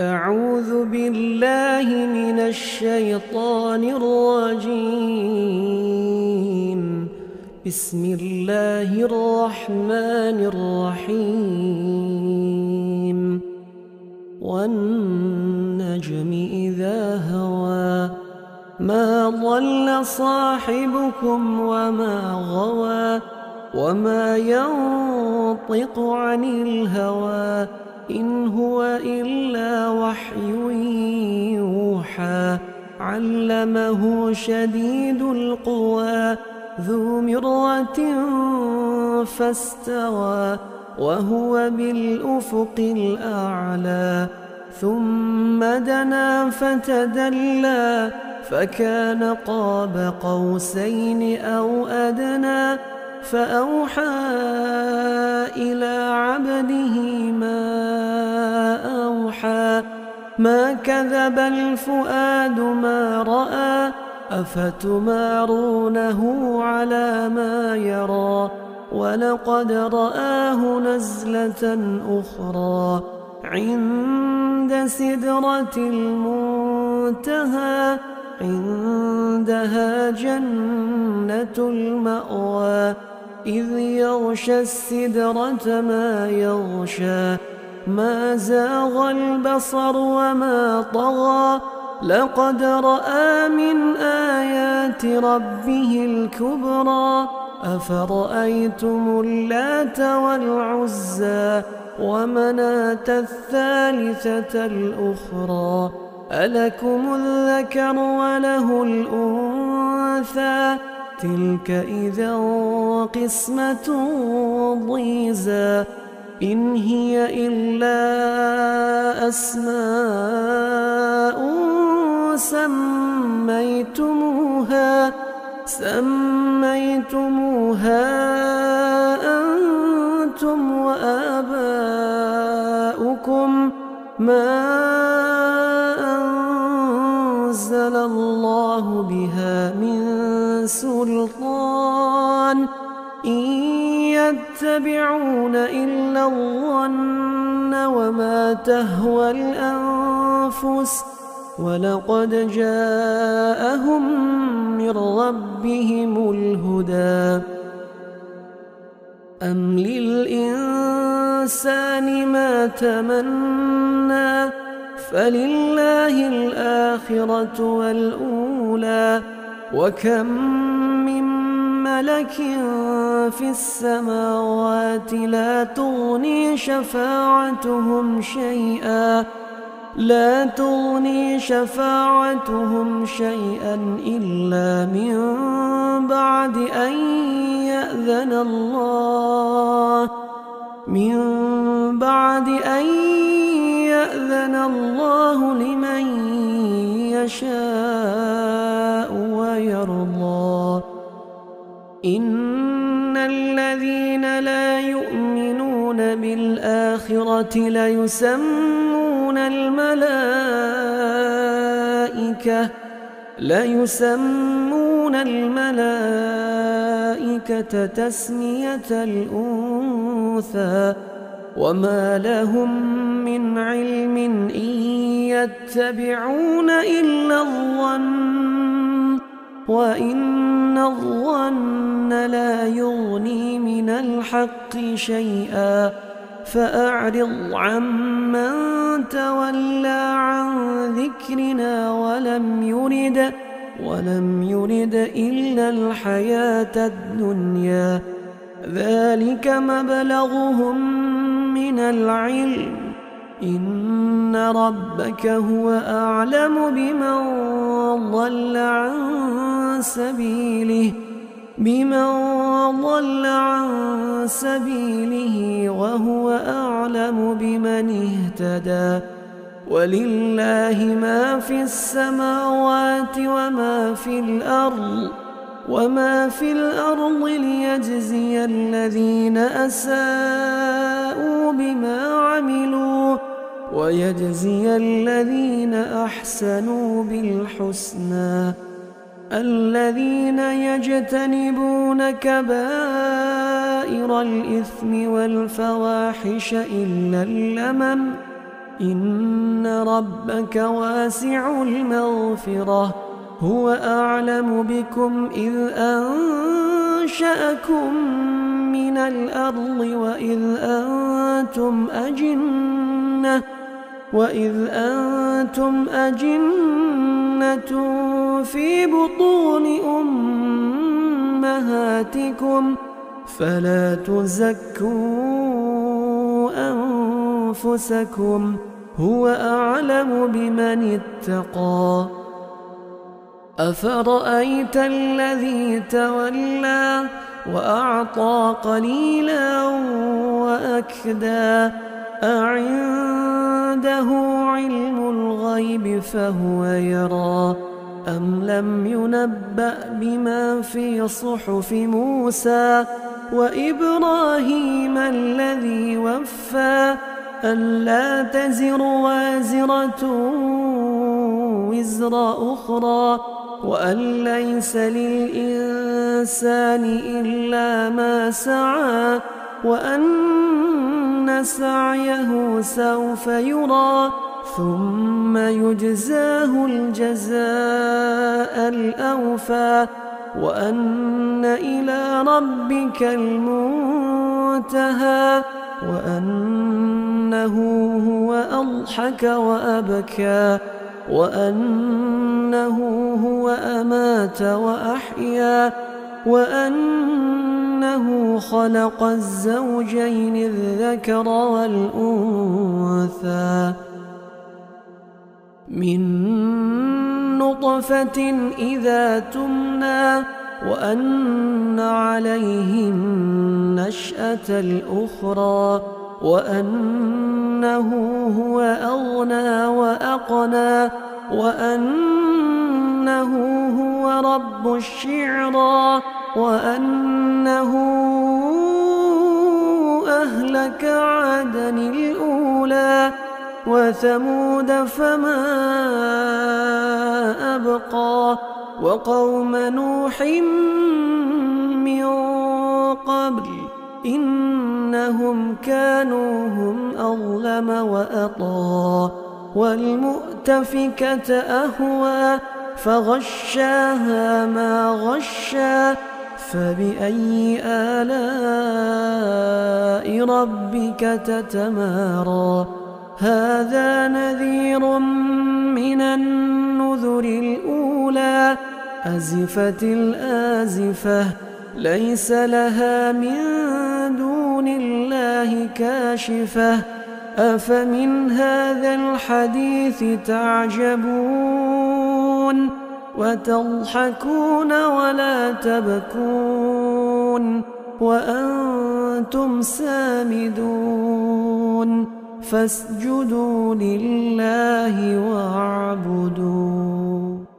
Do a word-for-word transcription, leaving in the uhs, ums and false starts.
أعوذ بالله من الشيطان الرجيم. بسم الله الرحمن الرحيم. والنجم إذا هوى ما ضل صاحبكم وما غوى وما ينطق عن الهوى إن هو إلا وحي يوحى. علمه شديد القوى ذو مرة فاستوى وهو بالأفق الأعلى. ثم دنا فتدلى فكان قاب قوسين أو أدنى. فأوحى إلى عبده ما أوحى. ما كذب الفؤاد ما رأى أفتمارونه على ما يرى. ولقد رآه نزلة أخرى عند سدرة المنتهى. عندها جنة المأوى إذ يغشى السدرة ما يغشى. ما زاغ البصر وما طغى. لقد رأى من آيات ربه الكبرى. أفرأيتم اللات والعزى ومناة الثالثة الأخرى. ألكم الذكر وله الأنثى تلك إذا قسمة ضيزى. إن هي إلا أسماء سميتموها سميتموها أنتم وآباؤكم ما أنزل الله بها من سلطان. إن يتبعون إلا الظن وما تهوى الأنفس. ولقد جاءهم من ربهم الهدى. أم للإنسان ما تمنى فلله الآخرة والأولى. وكم من ملك في السماوات لا تغني شفاعتهم شيئا لا تغني شفاعتهم شيئا إلا من بعد أن يأذن الله من بعد أن يأذن الله لمن يشاء ويرضى. إن الذين لا يؤمنون بالآخرة ليسمون الملائكة ليسمون الملائكة تسمية الأنثى. وما لهم من علم إن يتبعون إلا الظن وإن الظن لا يغني من الحق شيئا. فأعرض عمن تولى عن ذكرنا ولم يرد ولم يرد إلا الحياة الدنيا. ذلك مبلغهم من العلم. إن ربك هو أعلم بمن ضل عن سبيله بمن ضل عن سبيله وهو أعلم بمن اهتدى. ولله ما في السماوات وما في الأرض وما في الأرض ليجزي الذين أساءوا بما عملوا ويجزي الذين أحسنوا بالحسنى. الذين يجتنبون كبائر الإثم والفواحش إلا اللمم إن ربك واسع المغفرة هو أعلم بكم إذ أنشأكم من الأرض وإذ أنتم أجنة وإذ أنتم أجنة في بطون أمهاتكم فلا تزكوا أنفسكم هو أعلم بمن اتقى. أفرأيت الذي تولى وأعطى قليلا وأكدى أعنده علم الغيب فهو يرى أم لم ينبأ بما في صحف موسى وإبراهيم الذي وفى ألا تزر وازرة وزر أخرى وأن ليس للإنسان إلا ما سعى وأن سعيه سوف يرى ثم يجزاه الجزاء الأوفى وأن إلى ربك المنتهى وأنه هو أضحك وأبكى وأنه هو أمات وأحيا وأنه خلق الزوجين الذكر والأنثى من نطفة إذا تمنى وأن عليه النشأة الأخرى وأنه هو أغنى وأقنى وأنه هو رب الشعرى وأنه أهلك عادا الأولى وثمود فما أبقى وقوم نوح من قبل إنهم كانوا هم أظلم وأطغى والمؤتفكة أهوى فغشاها ما غشى فبأي آلاء ربك تتمارى هذا نذير من النذر الأولى أزفت الآزفة ليس لها من دون الله كاشفة أفمن هذا الحديث تعجبون وتضحكون ولا تبكون وأنتم سامدون فاسجدوا لله واعبدوا.